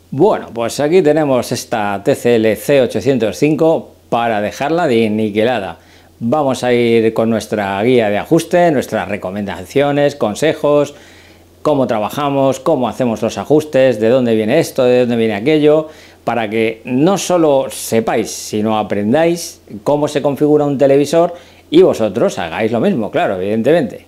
Bueno, pues aquí tenemos esta TCL C805 para dejarla de niquelada. Vamos a ir con nuestra guía de ajuste, nuestras recomendaciones, consejos, cómo trabajamos, cómo hacemos los ajustes, de dónde viene esto, de dónde viene aquello, para que no solo sepáis, sino aprendáis cómo se configura un televisor y vosotros hagáis lo mismo, claro, evidentemente.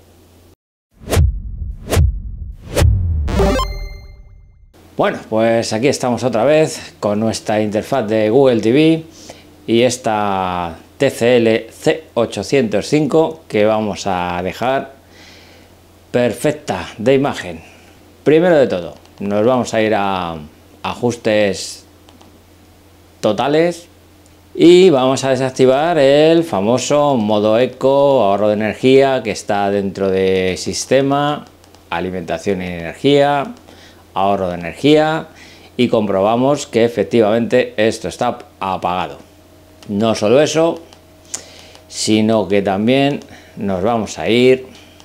Bueno, pues aquí estamos otra vez con nuestra interfaz de Google TV y esta TCL C805 que vamos a dejar perfecta de imagen. Primero de todo, nos vamos a ir a ajustes totales y vamos a desactivar el famoso modo eco, ahorro de energía, que está dentro de sistema, alimentación y energía, ahorro de energía, y comprobamos que efectivamente esto está apagado. No solo eso, sino que también nos vamos a ir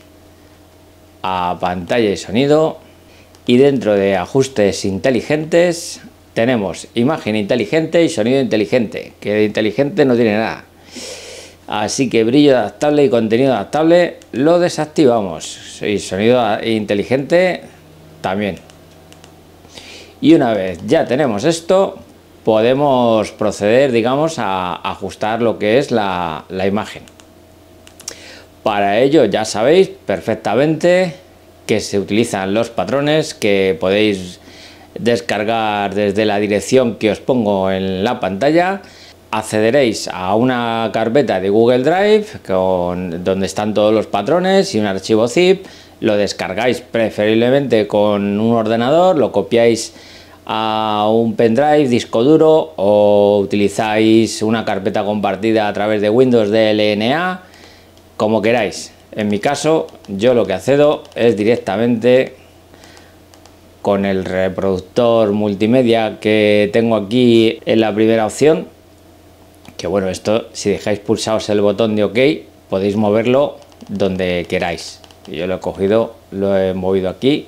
a pantalla y sonido, y dentro de ajustes inteligentes tenemos imagen inteligente y sonido inteligente, que de inteligente no tiene nada. Así que brillo adaptable y contenido adaptable lo desactivamos, y sonido inteligente también. Y una vez ya tenemos esto, podemos proceder, digamos, a ajustar lo que es la imagen. Para ello ya sabéis perfectamente que se utilizan los patrones que podéis descargar desde la dirección que os pongo en la pantalla. Accederéis a una carpeta de Google Drive donde están todos los patrones y un archivo zip. Lo descargáis preferiblemente con un ordenador, lo copiáis a un pendrive, disco duro, o utilizáis una carpeta compartida a través de Windows DLNA, como queráis. En mi caso, yo lo que accedo es directamente con el reproductor multimedia que tengo aquí en la primera opción, que bueno, esto si dejáis pulsados el botón de OK podéis moverlo donde queráis. Yo lo he cogido, lo he movido aquí,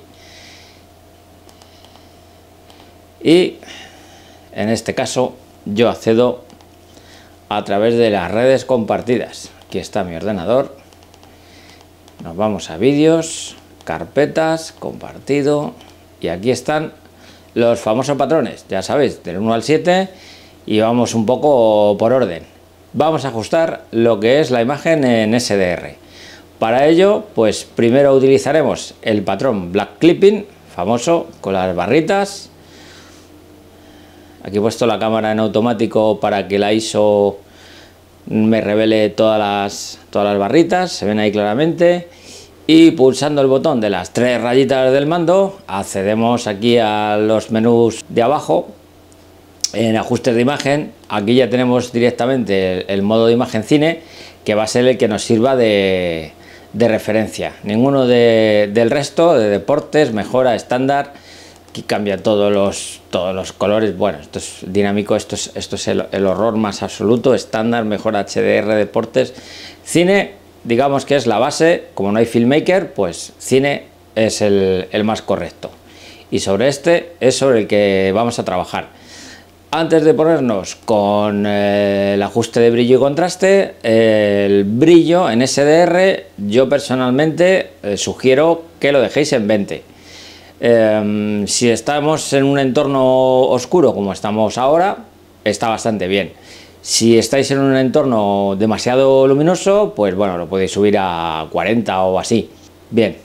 y en este caso yo accedo a través de las redes compartidas. Aquí está mi ordenador, nos vamos a vídeos, carpetas, compartido, y aquí están los famosos patrones, ya sabéis, del 1 al 7, y vamos un poco por orden. Vamos a ajustar lo que es la imagen en SDR. Para ello, pues primero utilizaremos el patrón Black Clipping, famoso, con las barritas. Aquí he puesto la cámara en automático para que la ISO me revele todas las barritas, se ven ahí claramente. Y pulsando el botón de las tres rayitas del mando, accedemos aquí a los menús de abajo. En ajustes de imagen, aquí ya tenemos directamente el modo de imagen cine, que va a ser el que nos sirva de referencia. Ninguno del resto, de deportes, mejora, estándar. Aquí cambia todos los colores. Bueno, esto es dinámico, esto es el horror más absoluto. Estándar, mejora, HDR, deportes. Cine, digamos que es la base. Como no hay Filmmaker, pues cine es el más correcto. Y sobre este es sobre el que vamos a trabajar. Antes de ponernos con el ajuste de brillo y contraste, el brillo en SDR, yo personalmente sugiero que lo dejéis en 20. Si estamos en un entorno oscuro como estamos ahora, está bastante bien. Si estáis en un entorno demasiado luminoso, pues bueno, lo podéis subir a 40 o así. Bien.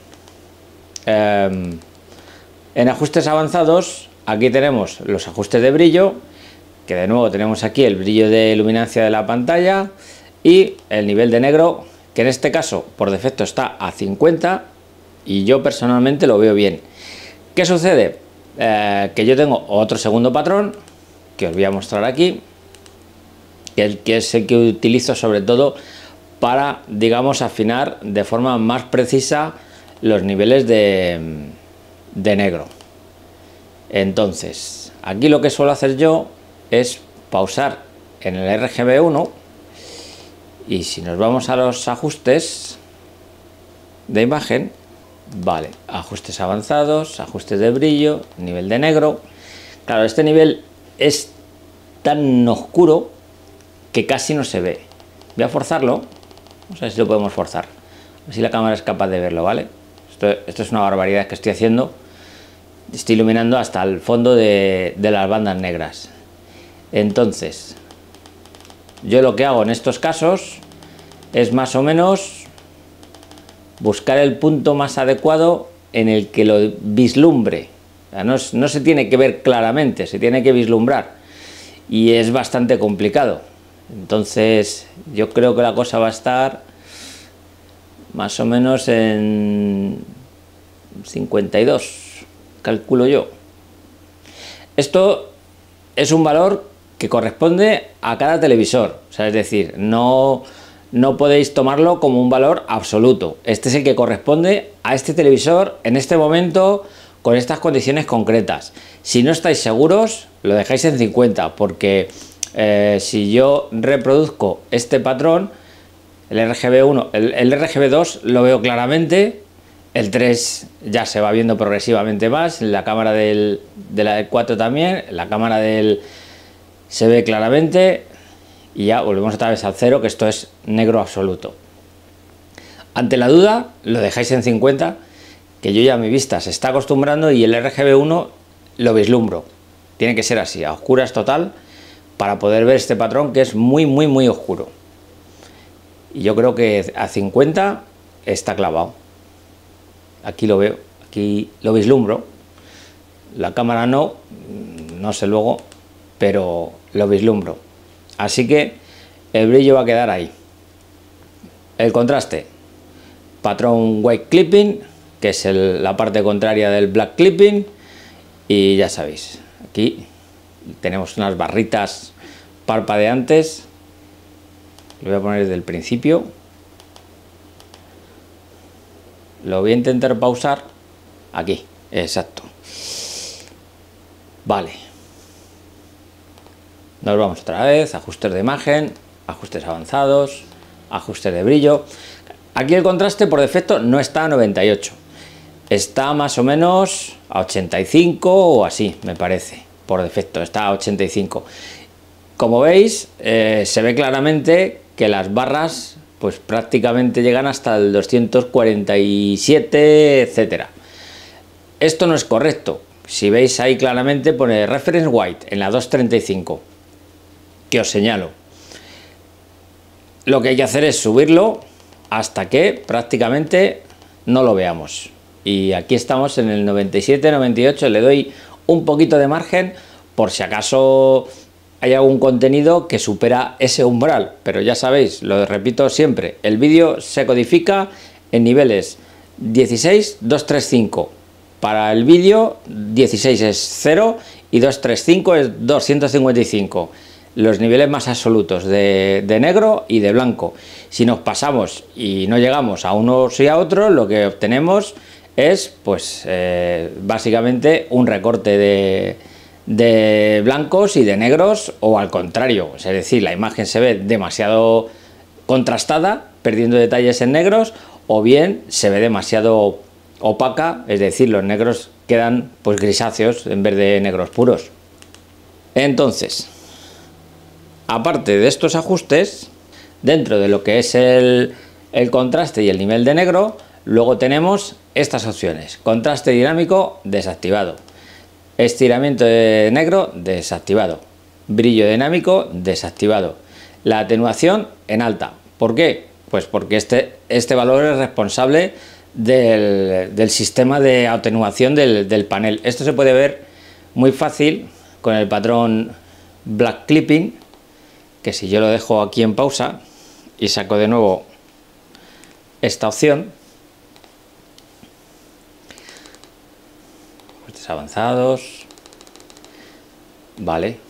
En ajustes avanzados, aquí tenemos los ajustes de brillo, que de nuevo tenemos aquí el brillo de luminancia de la pantalla y el nivel de negro, que en este caso por defecto está a 50 y yo personalmente lo veo bien. ¿Qué sucede? Que yo tengo otro segundo patrón que os voy a mostrar aquí, que es el que utilizo sobre todo para, digamos, afinar de forma más precisa los niveles de negro. Entonces, aquí lo que suelo hacer yo es pausar en el RGB1, y si nos vamos a los ajustes de imagen, vale, ajustes avanzados, ajustes de brillo, nivel de negro. Claro, este nivel es tan oscuro que casi no se ve. Voy a forzarlo, vamos a ver si lo podemos forzar, a ver si la cámara es capaz de verlo, ¿vale? Esto es una barbaridad que estoy haciendo. Estoy iluminando hasta el fondo de las bandas negras. Entonces, yo lo que hago en estos casos es más o menos buscar el punto más adecuado en el que lo vislumbre. O sea, no se tiene que ver claramente, se tiene que vislumbrar. Y es bastante complicado. Entonces, yo creo que la cosa va a estar más o menos en 52, calculo yo. Esto es un valor que corresponde a cada televisor, o sea, es decir, no podéis tomarlo como un valor absoluto. Este es el que corresponde a este televisor en este momento con estas condiciones concretas. Si no estáis seguros, lo dejáis en 50, porque si yo reproduzco este patrón, el RGB1, el RGB2 lo veo claramente, el 3 ya se va viendo progresivamente más, la cámara de la 4 también, la cámara del se ve claramente, y ya volvemos otra vez al 0, que esto es negro absoluto. Ante la duda, lo dejáis en 50, que yo ya mi vista se está acostumbrando y el RGB1 lo vislumbro. Tiene que ser así, a oscuras total, para poder ver este patrón que es muy, muy, muy oscuro. Y yo creo que a 50 está clavado. Aquí lo veo, aquí lo vislumbro. La cámara no sé luego, pero lo vislumbro. Así que el brillo va a quedar ahí. El contraste, patrón white clipping, que es la parte contraria del black clipping, y ya sabéis, aquí tenemos unas barritas parpadeantes. Lo voy a poner desde el principio. Lo voy a intentar pausar aquí, exacto. Vale. Nos vamos otra vez, ajustes de imagen, ajustes avanzados, ajustes de brillo. Aquí el contraste por defecto no está a 98. Está más o menos a 85 o así, me parece. Por defecto, está a 85. Como veis, se ve claramente que las barras pues prácticamente llegan hasta el 247, etcétera. Esto no es correcto. Si veis ahí claramente pone reference white en la 235, que os señalo. Lo que hay que hacer es subirlo hasta que prácticamente no lo veamos. Y aquí estamos en el 97, 98, le doy un poquito de margen por si acaso hay algún contenido que supera ese umbral, pero ya sabéis, lo repito siempre, el vídeo se codifica en niveles 16, 235. Para el vídeo 16 es 0 y 235 es 255. Los niveles más absolutos de negro y de blanco. Si nos pasamos y no llegamos a unos y a otros, lo que obtenemos es pues básicamente un recorte de blancos y de negros, o al contrario, es decir, la imagen se ve demasiado contrastada, perdiendo detalles en negros, o bien se ve demasiado opaca, es decir, los negros quedan pues grisáceos en vez de negros puros. Entonces, aparte de estos ajustes, dentro de lo que es el contraste y el nivel de negro, luego tenemos estas opciones: contraste dinámico desactivado, estiramiento de negro desactivado, brillo dinámico desactivado, la atenuación en alta. ¿Por qué? Pues porque este valor es responsable del sistema de atenuación del panel. Esto se puede ver muy fácil con el patrón black clipping, que si yo lo dejo aquí en pausa y saco de nuevo esta opción, ajustes avanzados, vale.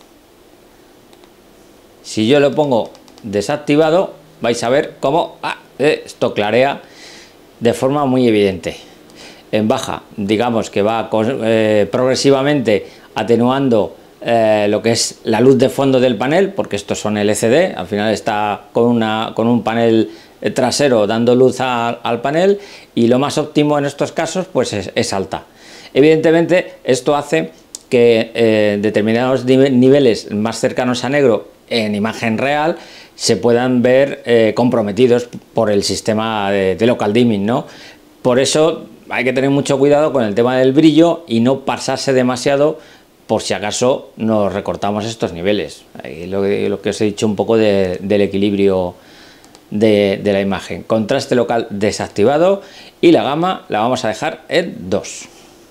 Si yo lo pongo desactivado, vais a ver cómo esto clarea de forma muy evidente. En baja, digamos que va progresivamente atenuando lo que es la luz de fondo del panel, porque estos son LCD, al final está con un panel trasero dando luz al panel, y lo más óptimo en estos casos pues es alta. Evidentemente esto hace que determinados niveles más cercanos a negro en imagen real se puedan ver comprometidos por el sistema de local dimming, ¿no? Por eso hay que tener mucho cuidado con el tema del brillo y no pasarse demasiado por si acaso nos recortamos estos niveles. Ahí lo que os he dicho un poco del equilibrio de la imagen. Contraste local desactivado y la gama la vamos a dejar en 2.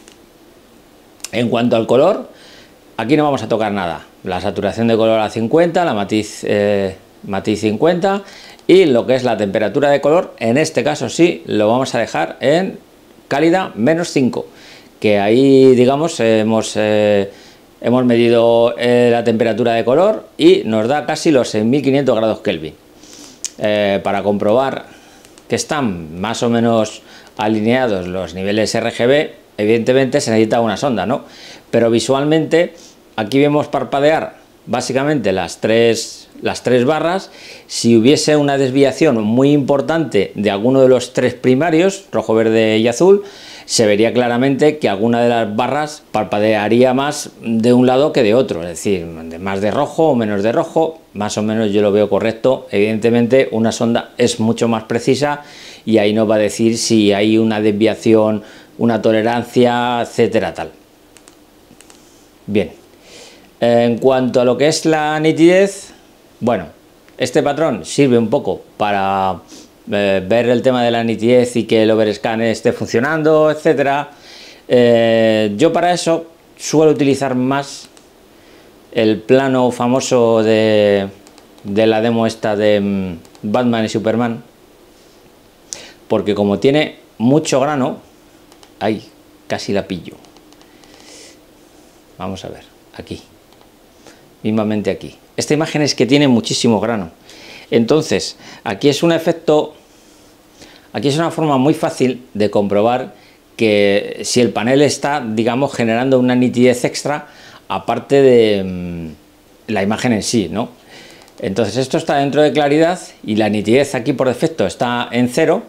En cuanto al color, aquí no vamos a tocar nada. La saturación de color a 50, la matiz 50 y lo que es la temperatura de color, en este caso sí, lo vamos a dejar en cálida -5, que ahí digamos hemos medido la temperatura de color y nos da casi los 6500 grados Kelvin. Para comprobar que están más o menos alineados los niveles RGB, evidentemente se necesita una sonda, ¿no? Pero visualmente aquí vemos parpadear básicamente las tres barras. Si hubiese una desviación muy importante de alguno de los 3 primarios, rojo, verde y azul, se vería claramente que alguna de las barras parpadearía más de un lado que de otro, es decir, más de rojo o menos de rojo, más o menos yo lo veo correcto. Evidentemente una sonda es mucho más precisa y ahí nos va a decir si hay una desviación, una tolerancia, etcétera, tal. Bien, en cuanto a lo que es la nitidez, bueno, este patrón sirve un poco para ver el tema de la nitidez y que el overscan esté funcionando, etcétera. Yo para eso suelo utilizar más el plano famoso de la demo esta de Batman y Superman, porque como tiene mucho grano, ahí casi la pillo. Vamos a ver, aquí, mismamente aquí. Esta imagen es que tiene muchísimo grano. Entonces, aquí es un efecto, aquí es una forma muy fácil de comprobar que si el panel está, digamos, generando una nitidez extra, aparte de la imagen en sí, ¿no? Entonces, esto está dentro de claridad y la nitidez aquí por defecto está en 0.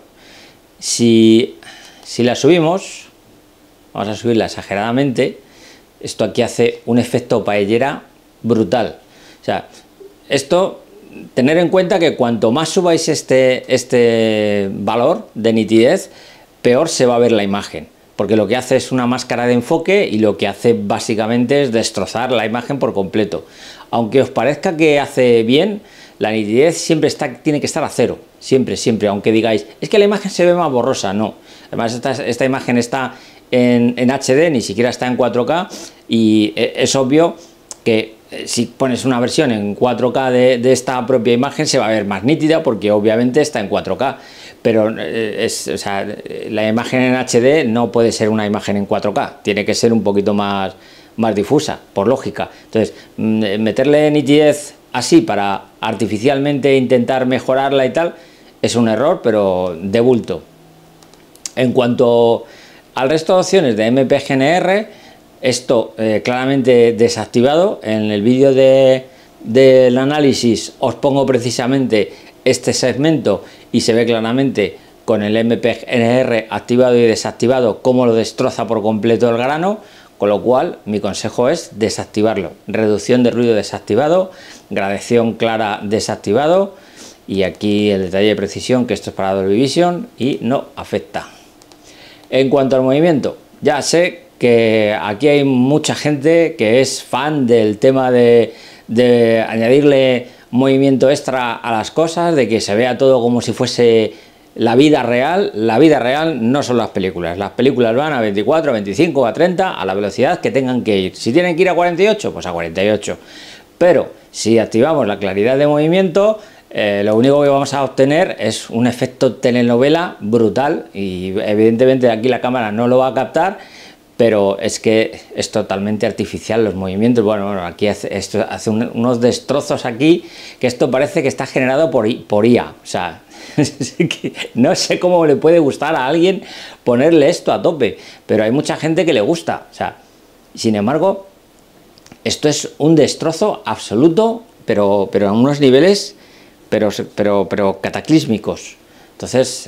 Si la subimos, vamos a subirla exageradamente, esto aquí hace un efecto paellera brutal. O sea, esto, tener en cuenta que cuanto más subáis este valor de nitidez, peor se va a ver la imagen, porque lo que hace es una máscara de enfoque y lo que hace básicamente es destrozar la imagen por completo. Aunque os parezca que hace bien, la nitidez siempre tiene que estar a 0, siempre, aunque digáis, es que la imagen se ve más borrosa, no. Además esta imagen está en HD, ni siquiera está en 4K y es obvio que si pones una versión en 4K de esta propia imagen se va a ver más nítida porque obviamente está en 4K, pero o sea, la imagen en HD no puede ser una imagen en 4K, tiene que ser un poquito más difusa, por lógica. Entonces, meterle nitidez así para artificialmente intentar mejorarla y tal, es un error, pero de bulto. En cuanto al resto de opciones de MPGNR, esto claramente desactivado. En el vídeo del análisis os pongo precisamente este segmento y se ve claramente con el MPGNR activado y desactivado cómo lo destroza por completo el grano, con lo cual mi consejo es desactivarlo. Reducción de ruido desactivado, gradación clara desactivado y aquí el detalle de precisión que esto es para Dolby Vision y no afecta. En cuanto al movimiento, ya sé que aquí hay mucha gente que es fan del tema de añadirle movimiento extra a las cosas, de que se vea todo como si fuese la vida real. La vida real no son las películas van a 24, a 25, a 30, a la velocidad que tengan que ir. Si tienen que ir a 48, pues a 48. Pero si activamos la claridad de movimiento, lo único que vamos a obtener es un efecto telenovela brutal y evidentemente aquí la cámara no lo va a captar, pero es que es totalmente artificial los movimientos. Bueno, aquí esto hace unos destrozos aquí, que esto parece que está generado por IA, o sea, no sé cómo le puede gustar a alguien ponerle esto a tope, pero hay mucha gente que le gusta, o sea, sin embargo, esto es un destrozo absoluto, pero a unos niveles pero cataclísmicos. Entonces,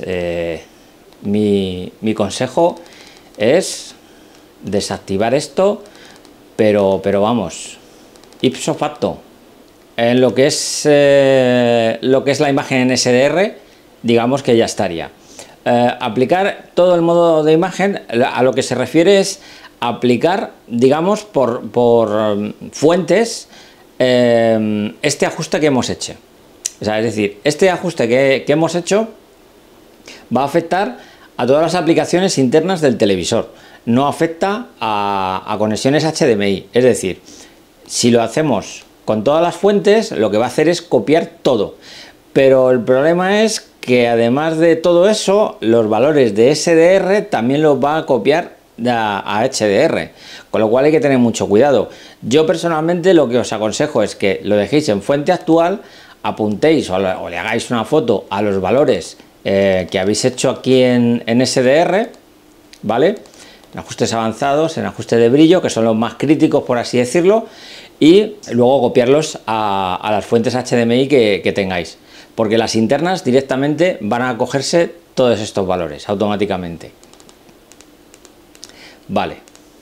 mi consejo es desactivar esto pero vamos, ipso facto, en lo que es la imagen en SDR, digamos que ya estaría. Aplicar todo el modo de imagen, a lo que se refiere es aplicar, digamos, por fuentes, este ajuste que hemos hecho. O sea, es decir, este ajuste que hemos hecho va a afectar a todas las aplicaciones internas del televisor. No afecta a conexiones HDMI. Es decir, si lo hacemos con todas las fuentes, lo que va a hacer es copiar todo. Pero el problema es que además de todo eso, los valores de SDR también los va a copiar a HDR, con lo cual hay que tener mucho cuidado. Yo personalmente lo que os aconsejo es que lo dejéis en fuente actual, apuntéis o le hagáis una foto a los valores que habéis hecho aquí en SDR, ¿vale? En ajustes avanzados, en ajustes de brillo, que son los más críticos, por así decirlo, y luego copiarlos a las fuentes HDMI que tengáis, porque las internas directamente van a cogerse todos estos valores automáticamente. Vale.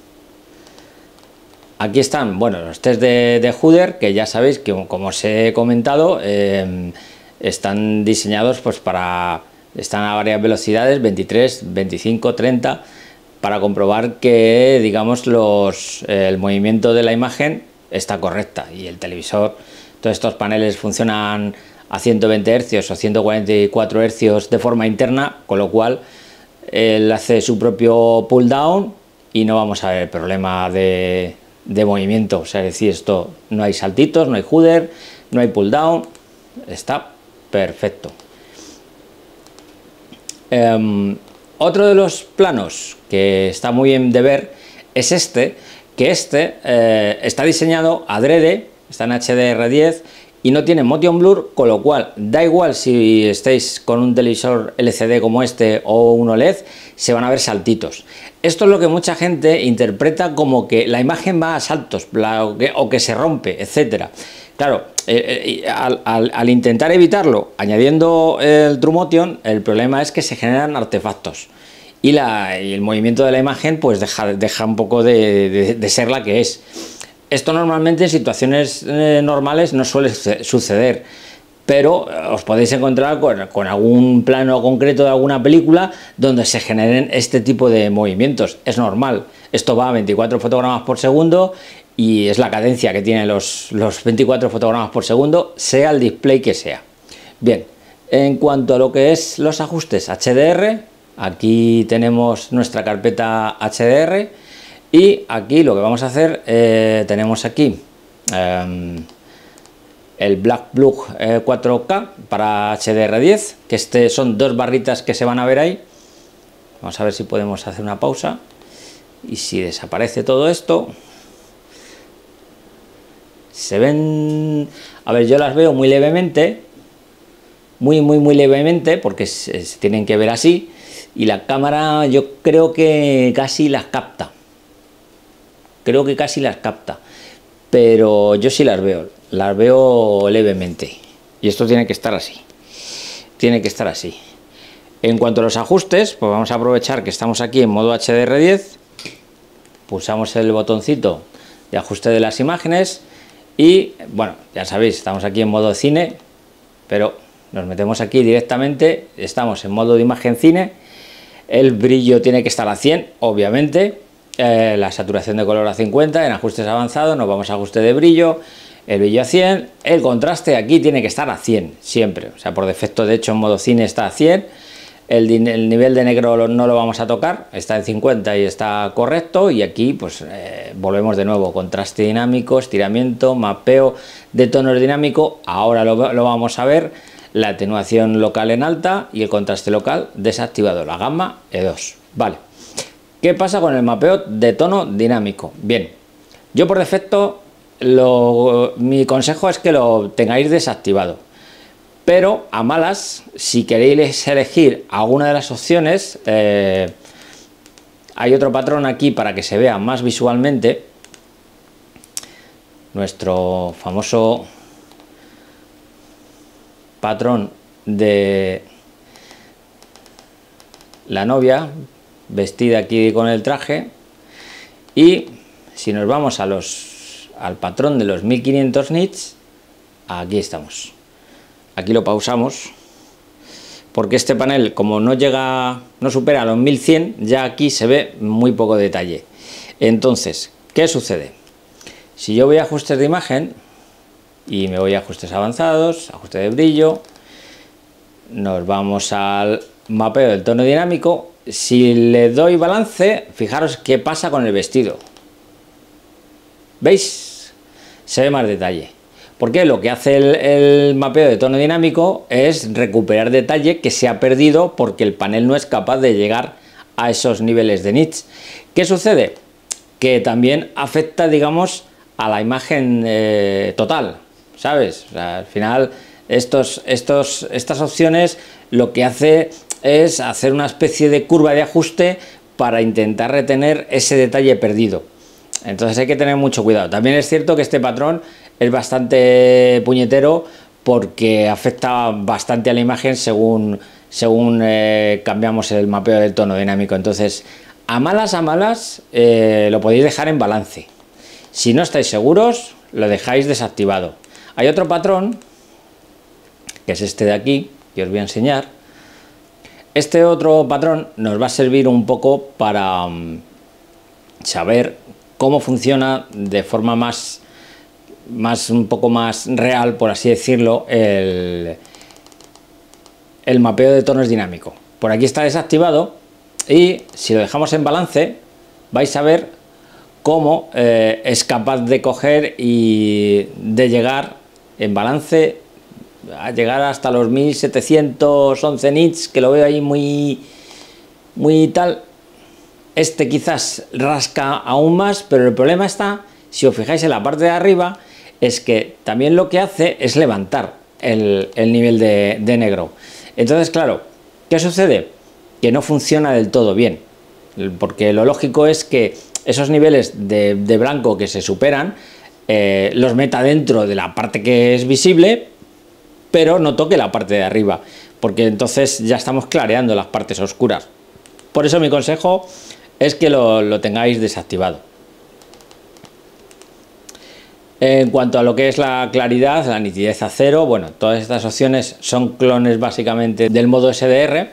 Aquí están, bueno, los test de Hooder, que ya sabéis que, como os he comentado, están diseñados pues están a varias velocidades, 23, 25, 30, para comprobar que, digamos, el movimiento de la imagen está correcta y el televisor, todos estos paneles funcionan a 120 Hz o 144 Hz de forma interna, con lo cual él hace su propio pull down y no vamos a ver problema de movimiento. O sea, es decir, esto no hay saltitos, no hay Hooder, no hay pull down, está perfecto. Otro de los planos que está muy bien de ver es que está diseñado adrede, está en HDR10 y no tiene motion blur, con lo cual da igual si estáis con un televisor LCD como este o un OLED, se van a ver saltitos. Esto es lo que mucha gente interpreta como que la imagen va a saltos o que se rompe, etcétera. Claro, al intentar evitarlo añadiendo el TrueMotion, el problema es que se generan artefactos y el movimiento de la imagen pues deja un poco de ser la que es. Esto normalmente en situaciones normales no suele suceder, pero os podéis encontrar con algún plano concreto de alguna película donde se generen este tipo de movimientos. Es normal, esto va a 24 fotogramas por segundo y es la cadencia que tienen los 24 fotogramas por segundo, sea el display que sea. Bien, en cuanto a lo que es los ajustes HDR, aquí tenemos nuestra carpeta HDR y aquí lo que vamos a hacer, tenemos aquí el Black Plug 4K para HDR10, que son dos barritas que se van a ver ahí. Vamos a ver si podemos hacer una pausa y si desaparece todo esto. Se ven, a ver, yo las veo muy levemente, muy levemente, porque se tienen que ver así, y la cámara yo creo que casi las capta. Creo que casi las capta, pero yo sí las veo levemente, y esto tiene que estar así, tiene que estar así. En cuanto a los ajustes, pues vamos a aprovechar que estamos aquí en modo HDR10, pulsamos el botoncito de ajuste de las imágenes y, bueno, ya sabéis, estamos aquí en modo cine, pero nos metemos aquí directamente, estamos en modo de imagen cine, el brillo tiene que estar a 100, obviamente, la saturación de color a 50, en ajustes avanzados nos vamos a ajuste de brillo, el brillo a 100, el contraste aquí tiene que estar a 100 siempre, o sea, por defecto, de hecho, en modo cine está a 100, el nivel de negro no lo vamos a tocar, está en 50 y está correcto, y aquí pues volvemos de nuevo, contraste dinámico, estiramiento, mapeo de tonos dinámico, ahora lo vamos a ver, la atenuación local en alta y el contraste local desactivado, la gamma E2, vale. ¿Qué pasa con el mapeo de tono dinámico? Bien, yo por defecto mi consejo es que lo tengáis desactivado, pero a malas, si queréis elegir alguna de las opciones, hay otro patrón aquí para que se vea más visualmente, nuestro famoso patrón de la novia vestida aquí con el traje, y si nos vamos al patrón de los 1500 nits, aquí estamos. Aquí lo pausamos, porque este panel, como no supera los 1100, ya aquí se ve muy poco detalle. Entonces, ¿qué sucede? Si yo voy a ajustes de imagen y me voy a ajustes avanzados, ajuste de brillo, nos vamos al mapeo del tono dinámico. Si le doy balance, fijaros qué pasa con el vestido. ¿Veis? Se ve más detalle. Porque lo que hace el mapeo de tono dinámico es recuperar detalle que se ha perdido porque el panel no es capaz de llegar a esos niveles de nits. ¿Qué sucede? Que también afecta, digamos, a la imagen total, ¿sabes? O sea, al final estas opciones lo que hace es hacer una especie de curva de ajuste para intentar retener ese detalle perdido. Entonces hay que tener mucho cuidado. También es cierto que este patrón es bastante puñetero porque afecta bastante a la imagen según cambiamos el mapeo del tono dinámico. Entonces, a malas lo podéis dejar en balance. Si no estáis seguros, lo dejáis desactivado. Hay otro patrón, que es este de aquí, que os voy a enseñar. Este otro patrón nos va a servir un poco para saber cómo funciona de forma un poco más real, por así decirlo, el mapeo de tonos dinámico. Por aquí está desactivado y si lo dejamos en balance vais a ver cómo es capaz de coger y de llegar en balance a llegar hasta los 1711 nits, que lo veo ahí muy tal. Este quizás rasca aún más, pero el problema está, si os fijáis en la parte de arriba, es que también lo que hace es levantar el nivel de negro. Entonces, claro, ¿qué sucede? Que no funciona del todo bien, porque lo lógico es que esos niveles de blanco que se superan los meta dentro de la parte que es visible, pero no toque la parte de arriba, porque entonces ya estamos clareando las partes oscuras. Por eso mi consejo es que lo tengáis desactivado. En cuanto a lo que es la claridad, la nitidez a cero, bueno, todas estas opciones son clones básicamente del modo SDR.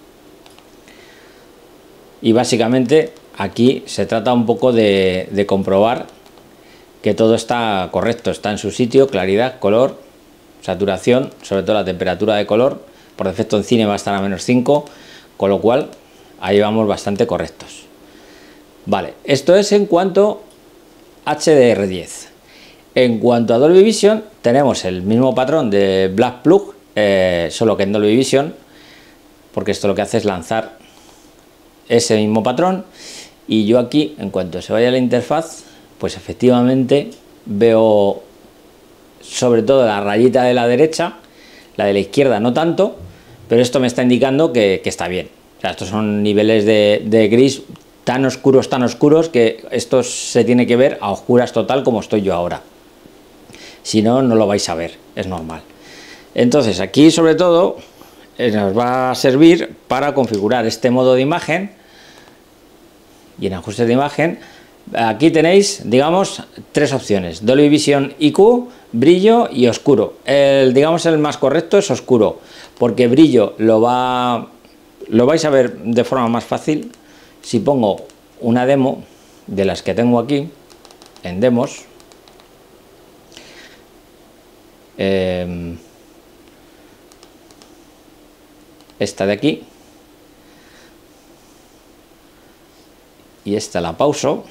Y básicamente aquí se trata un poco de comprobar que todo está correcto, está en su sitio, claridad, color, saturación, sobre todo la temperatura de color. Por defecto en cine va a estar a -5, con lo cual ahí vamos bastante correctos. Vale, esto es en cuanto a HDR10. En cuanto a Dolby Vision, tenemos el mismo patrón de Black Plug, solo que en Dolby Vision, porque esto lo que hace es lanzar ese mismo patrón. Y yo aquí, en cuanto se vaya la interfaz, pues efectivamente veo sobre todo la rayita de la derecha, la de la izquierda no tanto, pero esto me está indicando que está bien. O sea, estos son niveles de gris tan oscuros que esto se tiene que ver a oscuras total como estoy yo ahora. Si no, no lo vais a ver, es normal. Entonces aquí sobre todo nos va a servir para configurar este modo de imagen. Y en ajustes de imagen, aquí tenéis, digamos, tres opciones: Dolby Vision IQ, brillo y oscuro. Digamos el más correcto es oscuro, porque brillo lo vais a ver de forma más fácil si pongo una demo de las que tengo aquí en demos. Esta de aquí y esta la pauso.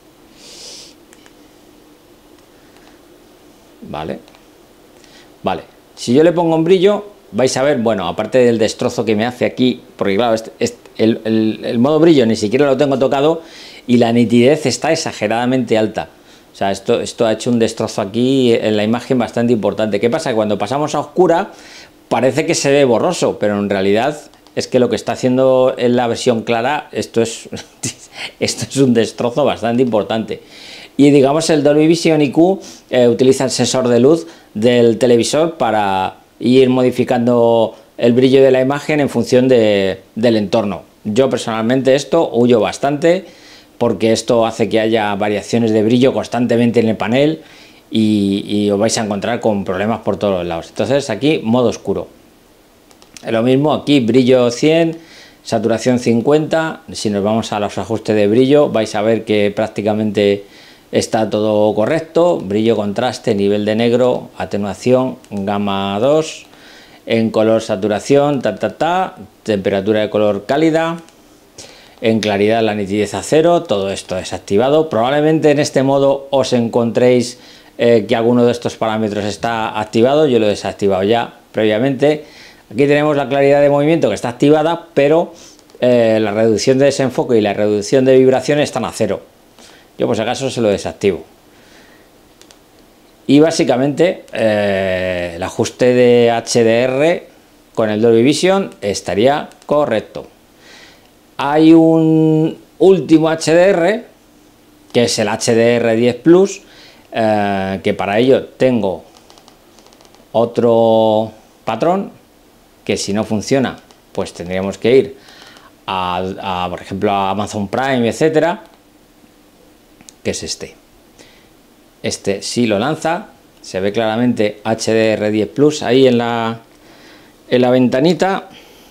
Vale, si yo le pongo un brillo vais a ver, bueno, aparte del destrozo que me hace aquí, porque claro, el modo brillo ni siquiera lo tengo tocado y la nitidez está exageradamente alta. O sea, esto ha hecho un destrozo aquí en la imagen bastante importante. ¿Qué pasa? Que cuando pasamos a oscura parece que se ve borroso, pero en realidad es que lo que está haciendo en la versión clara, esto es un destrozo bastante importante. Y digamos el Dolby Vision IQ utiliza el sensor de luz del televisor para ir modificando el brillo de la imagen en función del entorno. Yo personalmente esto huyo bastante porque esto hace que haya variaciones de brillo constantemente en el panel y os vais a encontrar con problemas por todos los lados. Entonces aquí modo oscuro. Lo mismo aquí, brillo 100, saturación 50. Si nos vamos a los ajustes de brillo vais a ver que prácticamente está todo correcto. Brillo, contraste, nivel de negro, atenuación, gama 2, en color saturación, temperatura de color cálida, en claridad la nitidez a 0, todo esto desactivado. Probablemente en este modo os encontréis que alguno de estos parámetros está activado, yo lo he desactivado ya previamente. Aquí tenemos la claridad de movimiento que está activada, pero la reducción de desenfoque y la reducción de vibración están a 0. Yo por si acaso se lo desactivo. Y básicamente el ajuste de HDR con el Dolby Vision estaría correcto. Hay un último HDR, que es el HDR10 Plus, que para ello tengo otro patrón, que si no funciona, pues tendríamos que ir por ejemplo, a Amazon Prime, etcétera, que es este. Este sí lo lanza, se ve claramente HDR10 Plus ahí en la ventanita.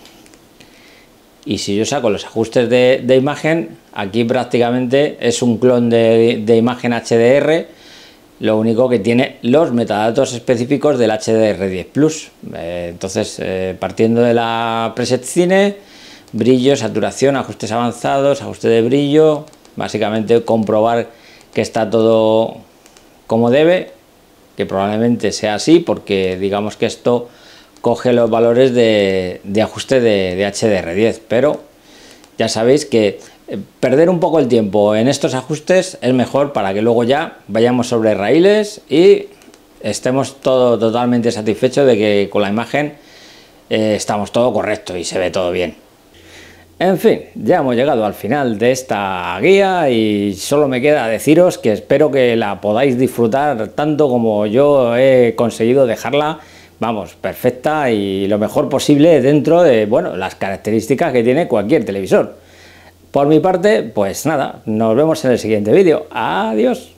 Y si yo saco los ajustes de imagen, aquí prácticamente es un clon de imagen HDR, lo único que tiene los metadatos específicos del HDR10 Plus. Entonces, partiendo de la preset cine, brillo, saturación, ajustes avanzados, ajuste de brillo, básicamente comprobar que está todo como debe, que probablemente sea así, porque digamos que esto coge los valores de ajuste de HDR10, pero ya sabéis que perder un poco el tiempo en estos ajustes es mejor para que luego ya vayamos sobre raíles y estemos totalmente satisfechos de que con la imagen estamos todo correcto y se ve todo bien. En fin, ya hemos llegado al final de esta guía y solo me queda deciros que espero que la podáis disfrutar tanto como yo he conseguido dejarla, vamos, perfecta y lo mejor posible dentro de, bueno, las características que tiene cualquier televisor. Por mi parte, pues nada, nos vemos en el siguiente vídeo. Adiós.